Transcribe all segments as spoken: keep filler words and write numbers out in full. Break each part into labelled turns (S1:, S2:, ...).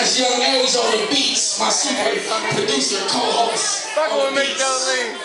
S1: That's Young Age on the beats, my super producer, co-host.
S2: Fuck with me, Jolie.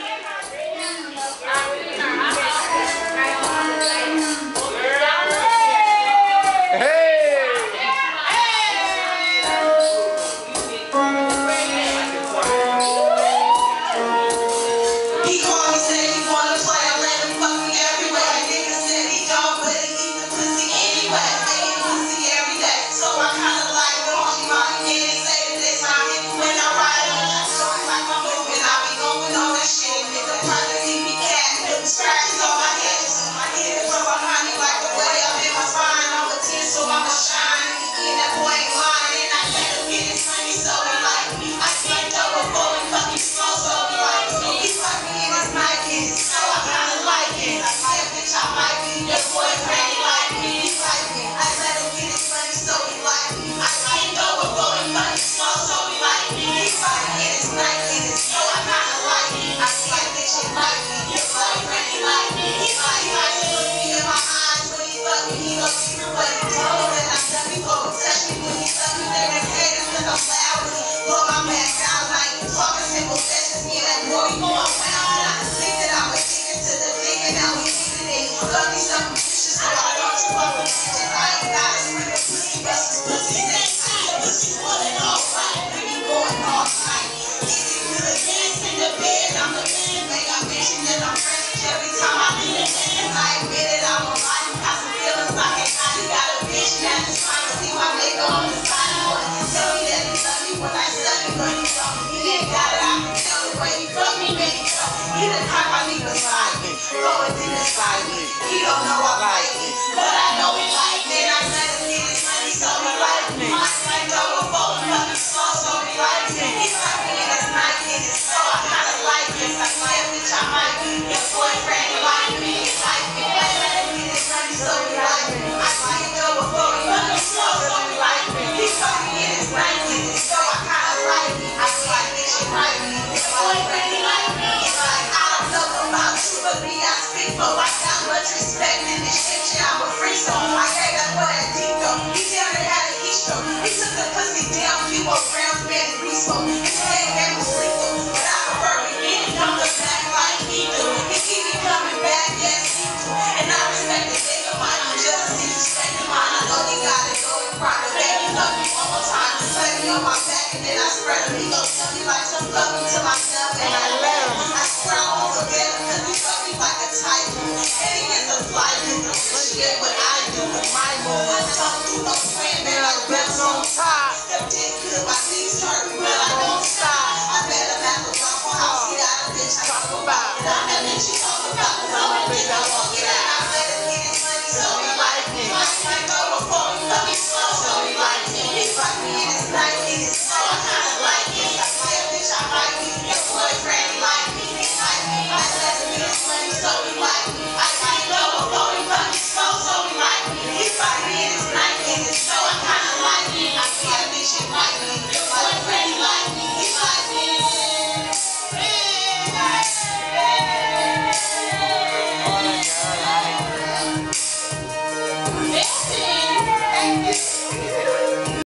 S3: He don't know I like it, but I know he like it. I let him get his money, so he like me. I ain't over four fucking slow, so he like me. He like me in his Nike, so I kinda like it. Like my bitch, I might be your boyfriend, he like me, he like me. I let him get his money, so he like me. I ain't over four fucking slow, so he like me. He like me in his Nike, so I kinda like it. I like bitch, he like me. Your boyfriend, he like me. He's like, I don't know about you, but me, I speak for I got much respect in this shit, shit, I'm a free soul. I gave that boy that deep though. He down there had a heat stroke. He took the pussy down, few more rounds, man, and we spoke. His head gave him sleep though. But I prefer we get it, come back like he do. He keep me coming back, yes, he do. And I respect the nigga, mine, I'm just disrespecting mine. I know he got it going private. Baby, love me one more time. Slap me on my back and then I spread him. He gon' tell me like some love me to myself and I let him. I swear I won't forget him cause he fuck me like a typhoon. And he gets a fly dude. Appreciate what I do with my move. I don't do no friend, man, like bells on top. That dick good, my knees hurt, but I don't stop. I met him at the Waffle House. He got a bitch I talk about. And I'm that bitch you talk about. Cause I'm a bitch I won't get out. I let him get his money, so he like me. I ain't go before he fucking slow, so he like me. He fuck me in his Nike, so I kinda like it. I say a bitch I like me. Your boyfriend, he like me. He like me. I let him get his money, so he like me.